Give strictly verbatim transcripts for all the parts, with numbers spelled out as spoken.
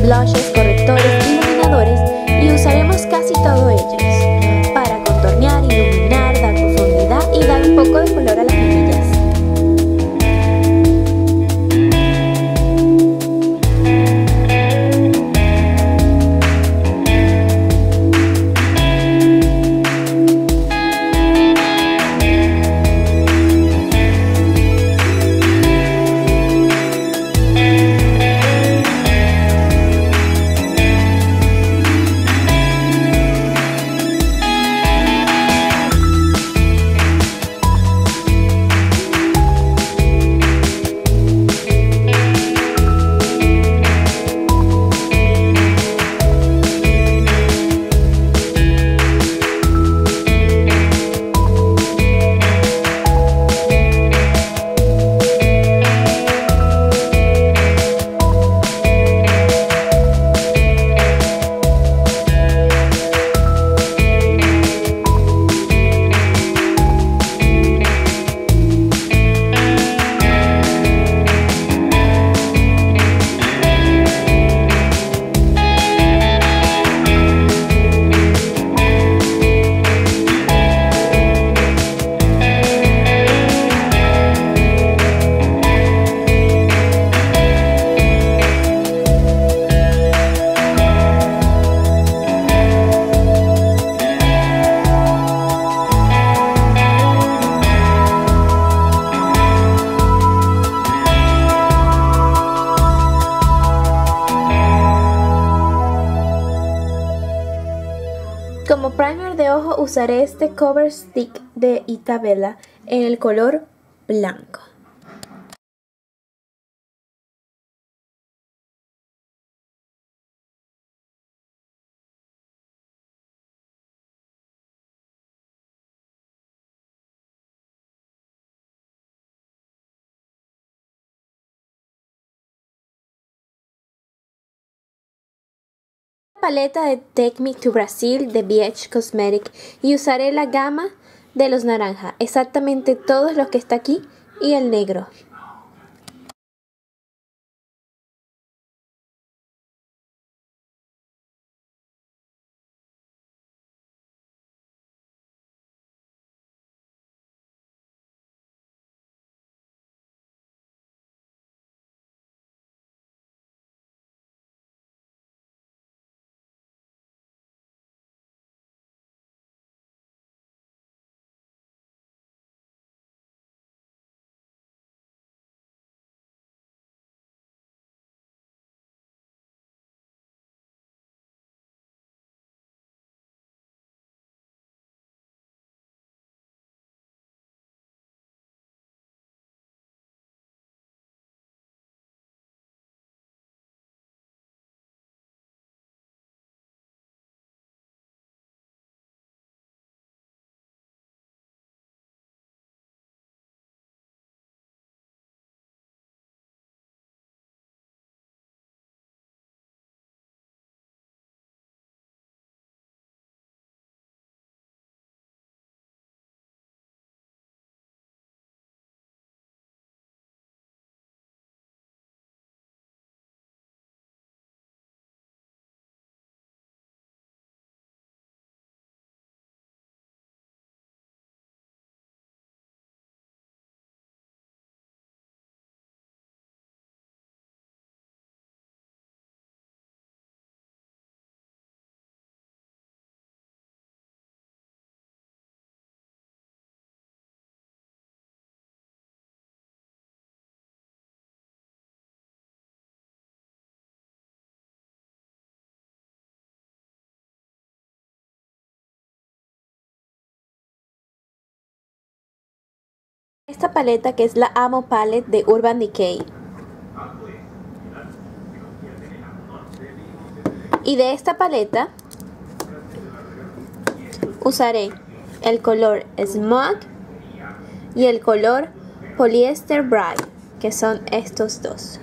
blushes, correctores, iluminadores y usaremos casi todos ellos para contornear, iluminar, dar profundidad y dar un poco de color a las mejillas. Como primer de ojo usaré este Cover Stick de Itabella en el color blanco. Paleta de Take Me to Brazil de B H Cosmetic y usaré la gama de los naranja, exactamente todos los que está aquí y el negro. Esta paleta que es la Amo Palette de Urban Decay. Y de esta paleta usaré el color Smog y el color Polyester Bright, que son estos dos.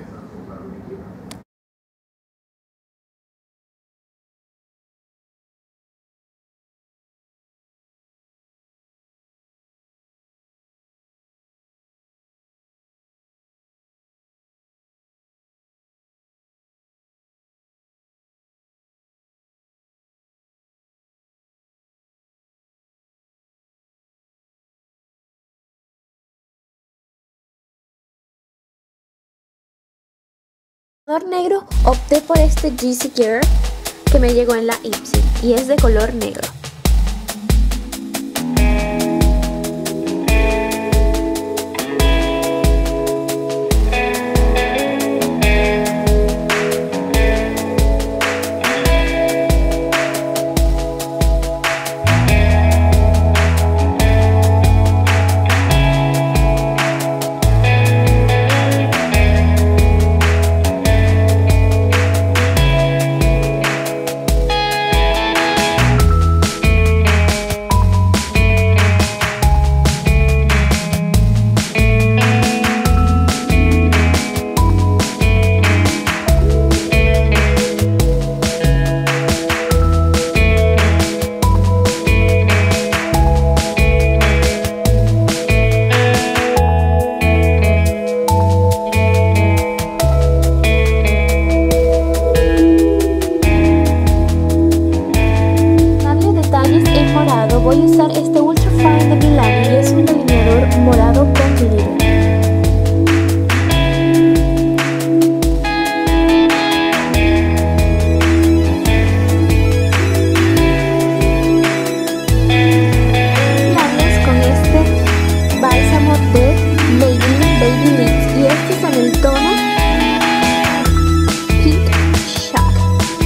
color negro opté por este Juicy Girl que me llegó en la Ipsy y es de color negro. Voy a usar este Ultra Fine de Milani y es un delineador morado con glitter. Labios con este bálsamo de Maybelline Baby Lips y este es en el tono Pink Shock.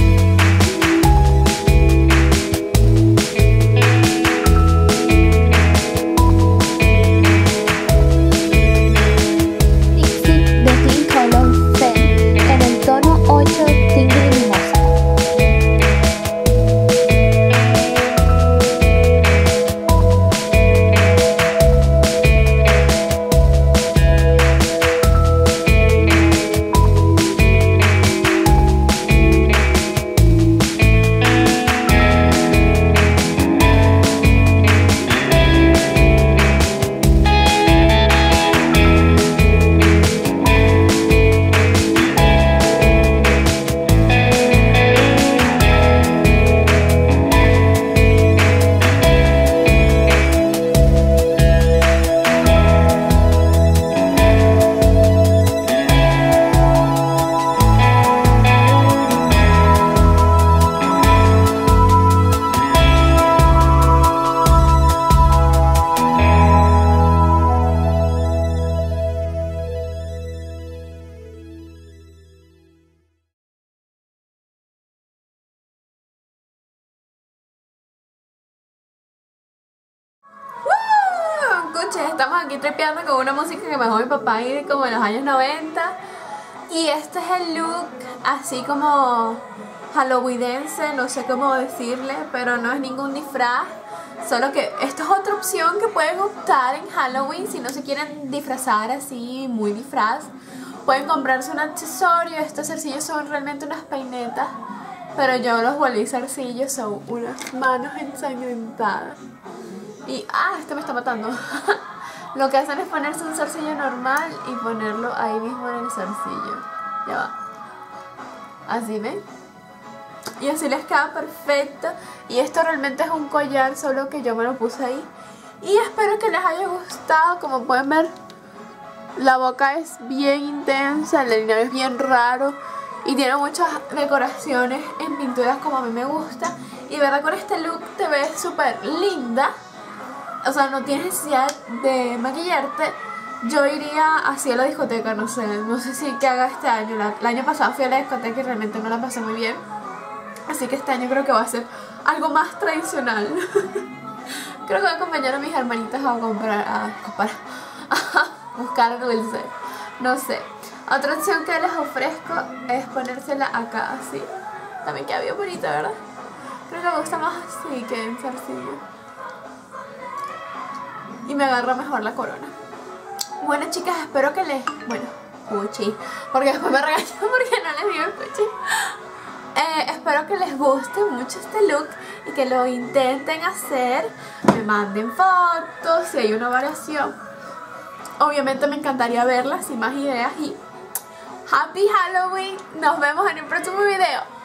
Estamos aquí tripeando con una música que me dejó mi papá y como en los años noventa. Y este es el look así como halloweenense, no sé cómo decirle, pero no es ningún disfraz. Solo que esto es otra opción que pueden optar en Halloween si no se quieren disfrazar así muy disfraz. Pueden comprarse un accesorio. Estos zarcillos son realmente unas peinetas, pero yo los volví zarcillos, son unas manos ensangrentadas. Y, ah, este me está matando. Lo que hacen es ponerse un zarcillo normal y ponerlo ahí mismo en el zarcillo. Ya va. Así, ¿ven? Y así les queda perfecto. Y esto realmente es un collar, solo que yo me lo puse ahí. Y espero que les haya gustado. Como pueden ver, la boca es bien intensa, el delineado es bien raro y tiene muchas decoraciones en pinturas como a mí me gusta. Y verdad, con este look te ves súper linda. O sea, no tienes necesidad de maquillarte. Yo iría así a la discoteca, no sé, no sé si que haga este año. La, el año pasado fui a la discoteca y realmente no la pasé muy bien. Así que este año creo que va a ser algo más tradicional. Creo que voy a acompañar a mis hermanitas a comprar, a comprar, a buscar dulce. No sé. Otra opción que les ofrezco es ponérsela acá así. También queda bien bonita, ¿verdad? Creo que me gusta más así que en zarcillo. Y me agarra mejor la corona. Bueno, chicas, espero que les... Bueno, puchi, porque después me regañan porque no les digo puchi. Eh, espero que les guste mucho este look y que lo intenten hacer. Me manden fotos si hay una variación. Obviamente me encantaría verlas y más ideas. Y Happy Halloween. Nos vemos en el próximo video.